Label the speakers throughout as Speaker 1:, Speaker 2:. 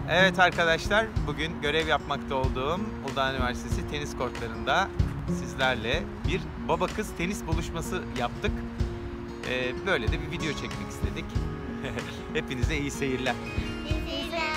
Speaker 1: Evet arkadaşlar, bugün görev yapmakta olduğum Uludağ Üniversitesi tenis kortlarında sizlerle bir baba kız tenis buluşması yaptık. Böyle de bir video çekmek istedik. Hepinize iyi seyirler.
Speaker 2: İyi seyirler.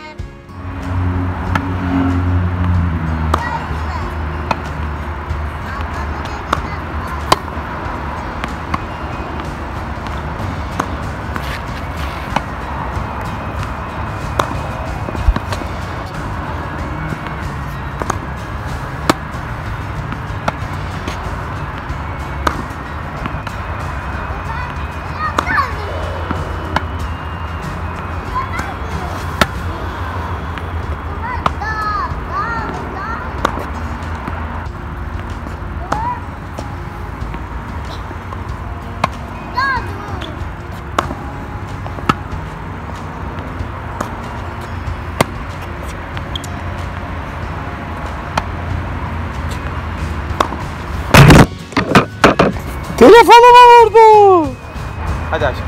Speaker 1: Telefonuma vurdu. Hadi aşkım.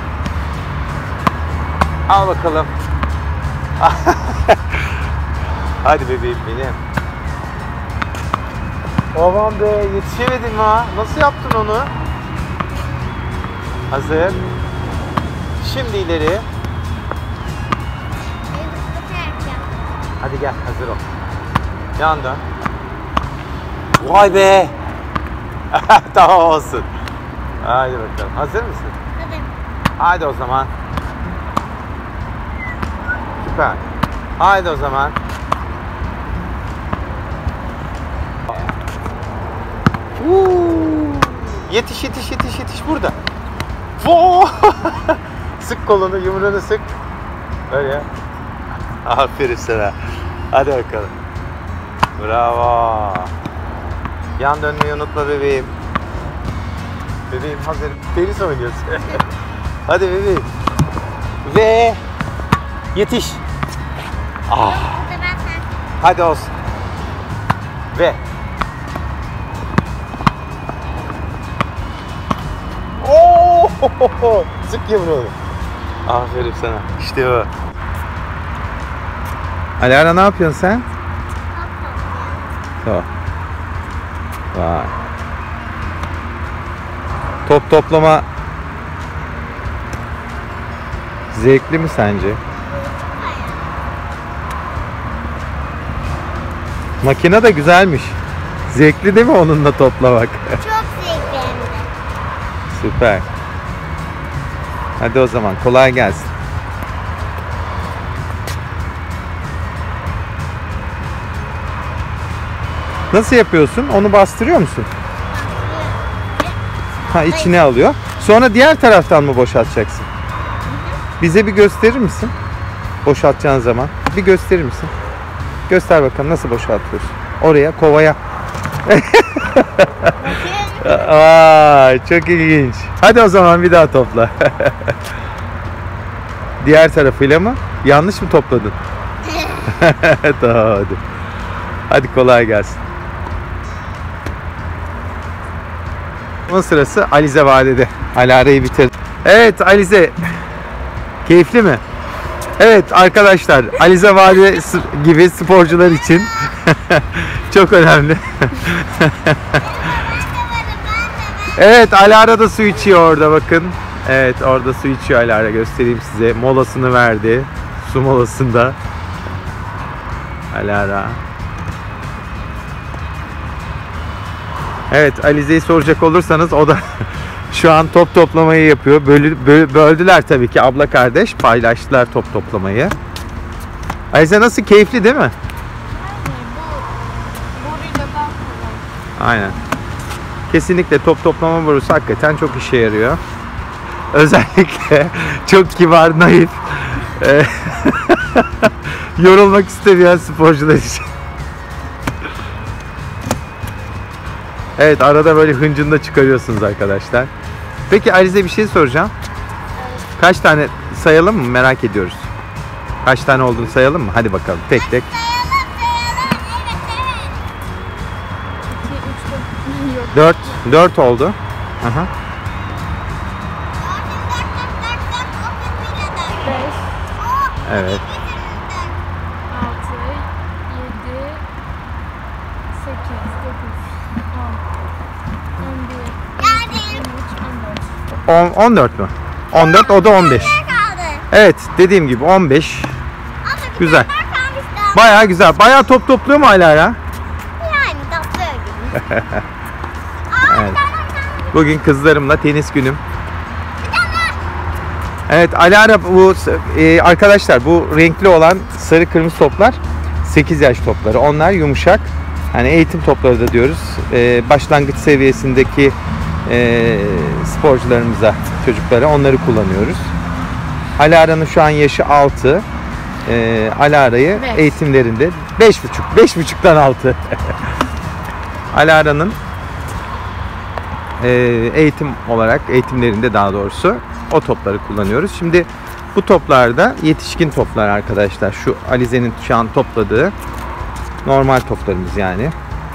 Speaker 1: Al bakalım. Hadi bebeğim benim. Aman be, yetişemedin ha. Nasıl yaptın onu? Hazır. Şimdi ileri. Hadi gel, hazır ol. Yan dön. Vay be. Tamam olsun. Hadi bakalım. Hazır mısın?
Speaker 2: Hazırım.
Speaker 1: Hadi o zaman. Süper. Haydi o zaman. Yetiş burada. Sık kolunu, yumruğunu sık. Öyle ya. Aferin sana. Hadi bakalım. Bravo. Yan dönmeyi unutma bebeğim. Bebeğim hazır. Tenis oynuyorsun. Hadi bebeğim. Ve yetiş. Hadi olsun. Ve sık yumruğunu. Aferin sana. İşte o. Alara ne yapıyorsun sen? Tamam. Vay. Top toplama zevkli mi sence? Makine de güzelmiş. Zevkli değil mi onunla toplamak?
Speaker 2: Çok zevkli hem de.
Speaker 1: Süper. Hadi o zaman kolay gelsin. Nasıl yapıyorsun? Onu bastırıyor musun? Ha, içine alıyor. Sonra diğer taraftan mı boşaltacaksın? Bize bir gösterir misin? Boşaltacağın zaman. Bir gösterir misin? Göster bakalım nasıl boşaltıyorsun. Oraya, kovaya. Aa, çok ilginç. Hadi o zaman bir daha topla. Diğer tarafıyla mı? Yanlış mı topladın? Tamam hadi. Hadi kolay gelsin. Bunun sırası Alize Vadi'de. Alara'yı bitirdi. Evet Alize. Keyifli mi? Evet arkadaşlar, Alize Vadi gibi sporcular için çok önemli. Evet, Alara da su içiyor orada bakın. Evet, orada su içiyor Alara. Göstereyim size. Molasını verdi. Su molasında. Alara. Evet, Alize'yi soracak olursanız o da şu an top toplamayı yapıyor. Böldüler tabii ki, abla kardeş paylaştılar top toplamayı. Alize nasıl, keyifli değil mi? Aynen. Kesinlikle top toplama borusu hakikaten çok işe yarıyor. Özellikle çok kibar, naif, yorulmak istemeyen sporcular için. Evet, arada böyle hıncını çıkarıyorsunuz arkadaşlar. Peki Alize, bir şey soracağım. Kaç tane sayalım mı? Merak ediyoruz. Kaç tane olduğunu sayalım mı? Hadi bakalım tek tek.
Speaker 2: Evet.
Speaker 1: 4 oldu. Aha.
Speaker 2: 5.
Speaker 1: Evet. 14 mü? 14, o da 15.
Speaker 2: kaldı.
Speaker 1: Evet, dediğim gibi 15.
Speaker 2: Ama bir
Speaker 1: Güzel.
Speaker 2: tane daha kalmış daha.
Speaker 1: Bayağı güzel. Bayağı top topluyor mu Alara?
Speaker 2: Yani topluyor gibi.
Speaker 1: Evet. Bugün kızlarımla tenis günüm. Evet, Alara bu arkadaşlar, bu renkli olan sarı kırmızı toplar 8 yaş topları. Onlar yumuşak. Hani eğitim topları da diyoruz. Başlangıç seviyesindeki sporcularımıza, çocuklara onları kullanıyoruz. Alara'nın şu an yaşı 6. Alara'yı
Speaker 3: Beş.
Speaker 1: eğitimlerinde 5,5'tan 6. Alara'nın eğitim olarak, eğitimlerinde daha doğrusu o topları kullanıyoruz. Şimdi bu toplar da yetişkin toplar arkadaşlar. Şu Alize'nin şu an topladığı normal toplarımız yani.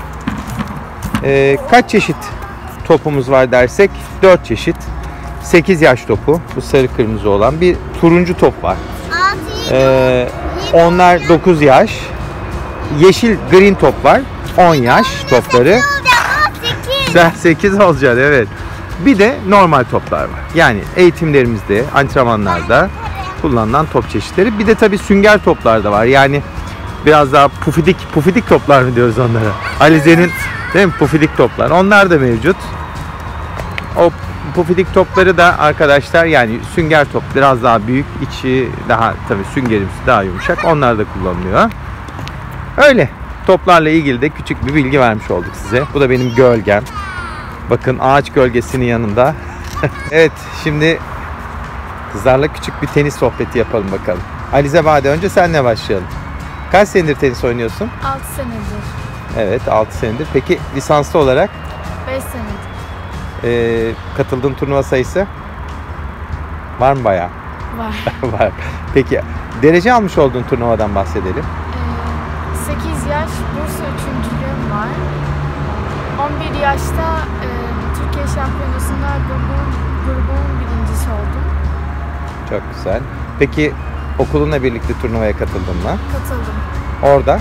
Speaker 1: Kaç çeşit topumuz var dersek 4 çeşit. 8 yaş topu, bu sarı kırmızı olan, bir turuncu top var.
Speaker 2: 6,
Speaker 1: Onlar 9 yaş. Yeşil green top var. 10 yaş topları.
Speaker 2: 8.
Speaker 1: Sen 8 olacaksın, evet. Bir de normal toplar var. Yani eğitimlerimizde, antrenmanlarda kullanılan top çeşitleri. Bir de tabii sünger toplar da var. Yani biraz daha pufidik toplar mı diyoruz onlara? Alize'nin değil mi pufidik toplar? Onlar da mevcut. O pufidik topları da arkadaşlar, yani sünger top biraz daha büyük, içi daha tabii süngerimsi daha yumuşak. Onlar da kullanılıyor. Öyle. Toplarla ilgili de küçük bir bilgi vermiş olduk size. Bu da benim gölgem. Bakın ağaç gölgesinin yanında. Evet, şimdi kızlarla küçük bir tenis sohbeti yapalım bakalım. Alize Bade, önce senle başlayalım. Kaç senedir tenis oynuyorsun?
Speaker 3: 6 senedir.
Speaker 1: Evet, 6 senedir. Peki lisanslı olarak
Speaker 3: 5 senedir.
Speaker 1: katıldığın turnuva sayısı var mı bayağı?
Speaker 3: Var.
Speaker 1: Var. Peki derece almış olduğun turnuvadan bahsedelim.
Speaker 3: 8 yaş Bursa üçüncülüğüm var. 11 yaşta Türkiye Şampiyonası'nda grubumun birincisi oldum.
Speaker 1: Çok güzel. Peki okulunla birlikte turnuvaya katıldın mı?
Speaker 3: Katıldım.
Speaker 1: Orada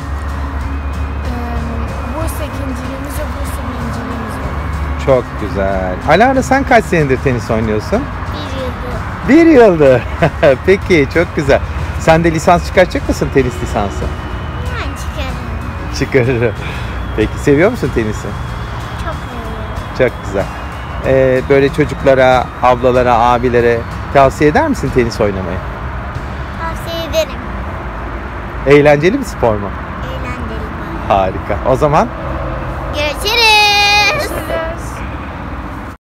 Speaker 3: Bursa ikinciliğimiz ve Bursa birinciliğimiz var.
Speaker 1: çok güzel. Alara, sen kaç senedir tenis oynuyorsun?
Speaker 2: 1 yıldır.
Speaker 1: 1 yıldır. Peki, çok güzel. Sen de lisans çıkartacak mısın, tenis lisansı?
Speaker 2: Yani çıkarım.
Speaker 1: Çıkarırım. Peki, seviyor musun tenisi?
Speaker 2: Çok seviyorum.
Speaker 1: Çok güzel. Böyle çocuklara, ablalara, abilere tavsiye eder misin tenis oynamayı?
Speaker 2: Tavsiye ederim.
Speaker 1: Eğlenceli bir spor mu?
Speaker 2: Eğlenceli.
Speaker 1: Harika. O zaman
Speaker 2: Görüşürüz.